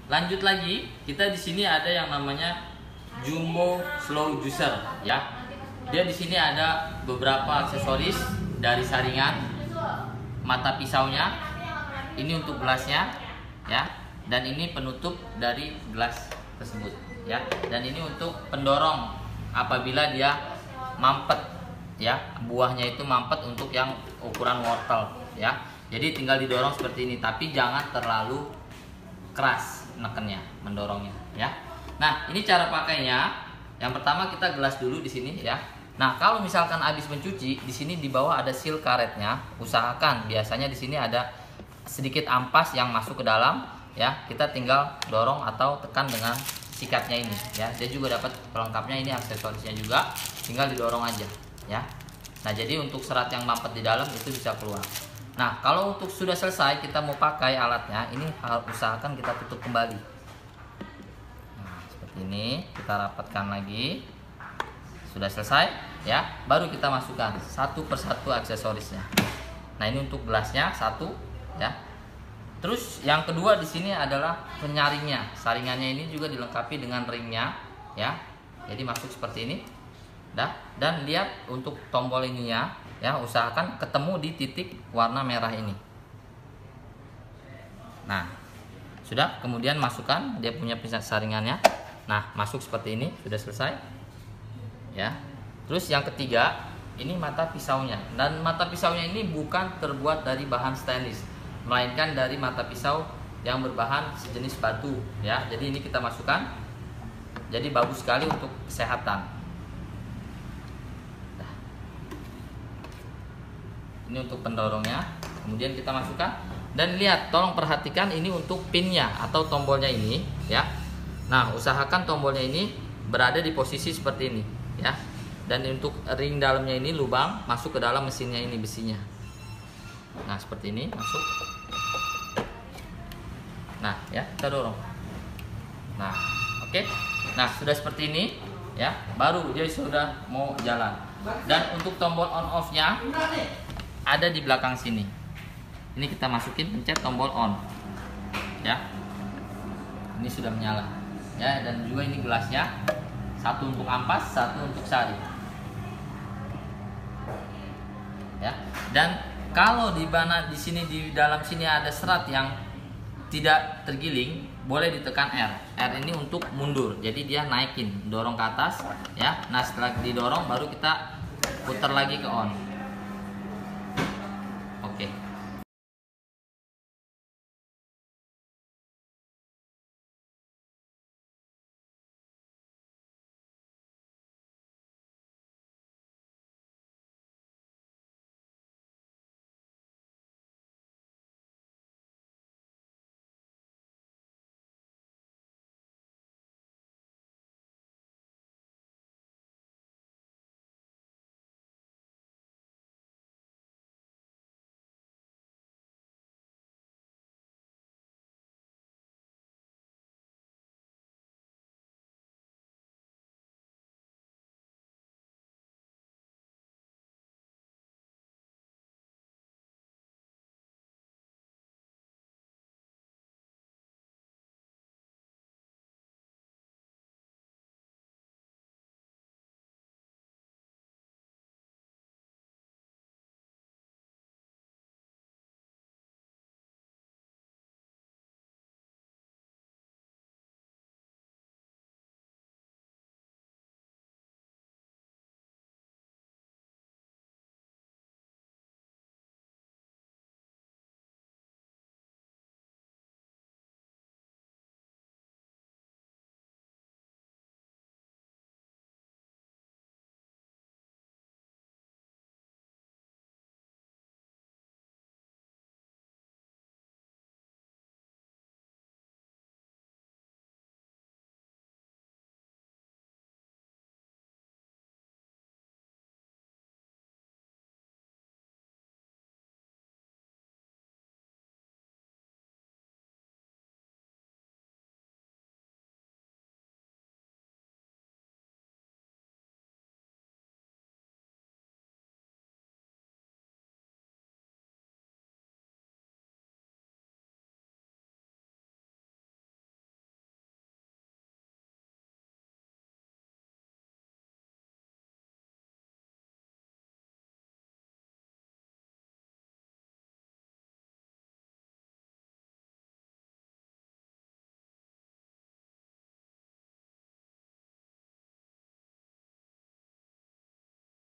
lanjut lagi, kita di sini ada yang namanya Jumbo Slow Juicer ya. Dia di sini ada beberapa aksesoris dari saringan, mata pisaunya, ini untuk gelasnya ya, dan ini penutup dari gelas tersebut ya, dan ini untuk pendorong apabila dia mampet ya, buahnya itu mampet untuk yang ukuran wortel ya. Jadi tinggal didorong seperti ini, tapi jangan terlalu keras nekennya, mendorongnya ya. Nah, ini cara pakainya. Yang pertama kita gelas dulu di sini ya. Nah, kalau misalkan habis mencuci, di sini di bawah ada seal karetnya. Usahakan biasanya di sini ada sedikit ampas yang masuk ke dalam ya. Kita tinggal dorong atau tekan dengan sikatnya ini ya. Dia juga dapat pelengkapnya, ini aksesorisnya juga. Tinggal didorong aja ya. Nah, jadi untuk serat yang mampet di dalam itu bisa keluar. Nah, kalau untuk sudah selesai kita mau pakai alatnya, ini usahakan kita tutup kembali. Nah, seperti ini, kita rapatkan lagi. Sudah selesai ya, baru kita masukkan satu persatu aksesorisnya. Nah, ini untuk gelasnya satu ya. Terus yang kedua di sini adalah penyaringnya. Saringannya ini juga dilengkapi dengan ringnya ya. Jadi masuk seperti ini. Dan lihat untuk tombol ininya ya, usahakan ketemu di titik warna merah ini. Nah, sudah, kemudian masukkan dia punya saringannya. Nah, masuk seperti ini, sudah selesai ya. Terus yang ketiga, ini mata pisaunya. Dan mata pisaunya ini bukan terbuat dari bahan stainless, melainkan dari mata pisau yang berbahan sejenis batu ya. Jadi ini kita masukkan. Jadi bagus sekali untuk kesehatan. Ini untuk pendorongnya, kemudian kita masukkan. Dan lihat, tolong perhatikan ini untuk pinnya atau tombolnya ini ya. Nah, usahakan tombolnya ini berada di posisi seperti ini ya. Dan untuk ring dalamnya ini lubang masuk ke dalam mesinnya ini, besinya. Nah, seperti ini masuk. Nah ya, kita dorong. Nah, oke. Nah, sudah seperti ini ya, baru dia sudah mau jalan. Dan untuk tombol on off nya ada di belakang sini. Ini kita masukin, pencet tombol on ya. Ini sudah menyala ya. Dan juga ini gelasnya, satu untuk ampas, satu untuk sari ya. Dan kalau di sini, di dalam sini ada serat yang tidak tergiling, boleh ditekan R. R ini untuk mundur, jadi dia naikin, dorong ke atas ya. Nah, setelah didorong baru kita putar lagi ke on.